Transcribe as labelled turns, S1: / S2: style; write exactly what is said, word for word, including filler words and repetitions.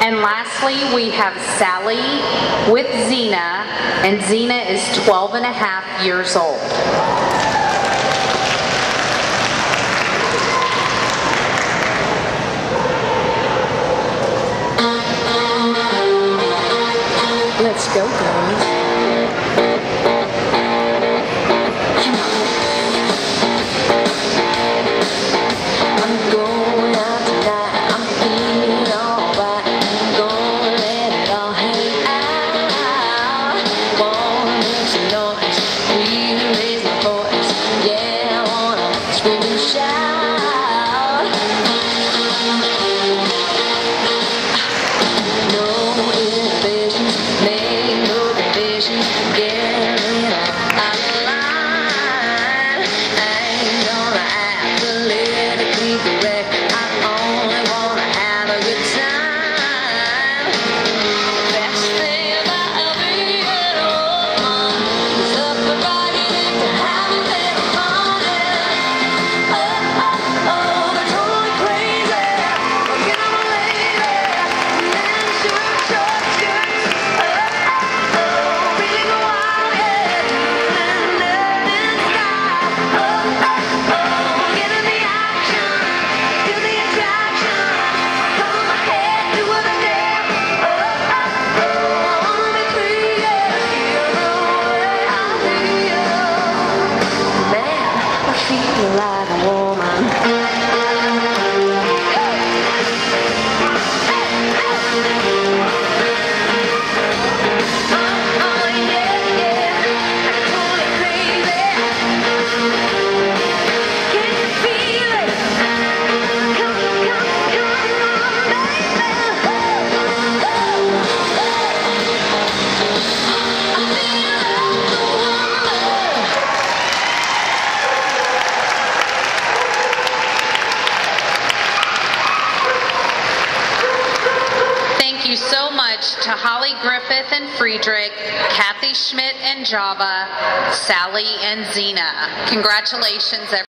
S1: And lastly, we have Sally with Zena, and Zena is twelve and a half years old. Let's go, girls. Like a woman.
S2: Thank you so much to Holly Griffith and Friedrich, Kathy Schmidt and Java, Sally and Zena. Congratulations, everyone.